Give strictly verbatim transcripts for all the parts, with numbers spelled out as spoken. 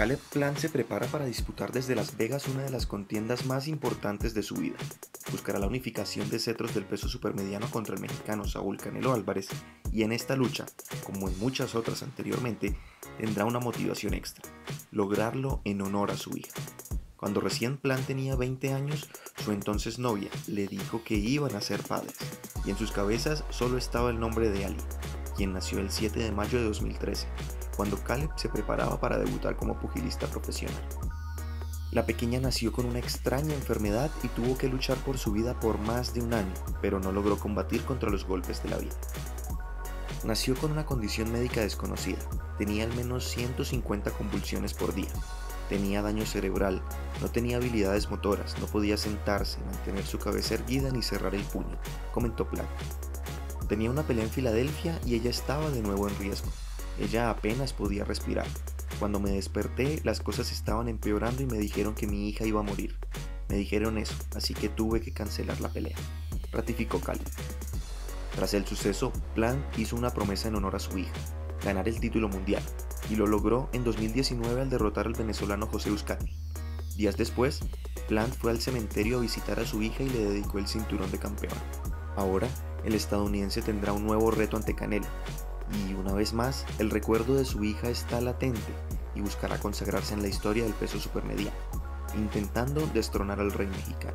Caleb Plant se prepara para disputar desde Las Vegas una de las contiendas más importantes de su vida. Buscará la unificación de cetros del peso supermediano contra el mexicano Saúl Canelo Álvarez, y en esta lucha, como en muchas otras anteriormente, tendrá una motivación extra: lograrlo en honor a su hija. Cuando recién Plant tenía veinte años, su entonces novia le dijo que iban a ser padres, y en sus cabezas solo estaba el nombre de Ali, quien nació el siete de mayo de dos mil trece, cuando Caleb se preparaba para debutar como pugilista profesional. La pequeña nació con una extraña enfermedad y tuvo que luchar por su vida por más de un año, pero no logró combatir contra los golpes de la vida. Nació con una condición médica desconocida, tenía al menos ciento cincuenta convulsiones por día, tenía daño cerebral, no tenía habilidades motoras, no podía sentarse, mantener su cabeza erguida ni cerrar el puño, comentó Plant. Tenía una pelea en Filadelfia y ella estaba de nuevo en riesgo. Ella apenas podía respirar. Cuando me desperté, las cosas estaban empeorando y me dijeron que mi hija iba a morir. Me dijeron eso, así que tuve que cancelar la pelea, ratificó Caleb. Tras el suceso, Plant hizo una promesa en honor a su hija: ganar el título mundial, y lo logró en dos mil diecinueve al derrotar al venezolano José Euskaltel. Días después, Plant fue al cementerio a visitar a su hija y le dedicó el cinturón de campeón. Ahora, el estadounidense tendrá un nuevo reto ante Canelo, y una vez más, el recuerdo de su hija está latente y buscará consagrarse en la historia del peso supermediano, intentando destronar al rey mexicano.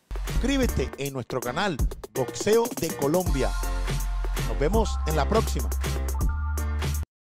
Suscríbete en nuestro canal Boxeo de Colombia. Nos vemos en la próxima.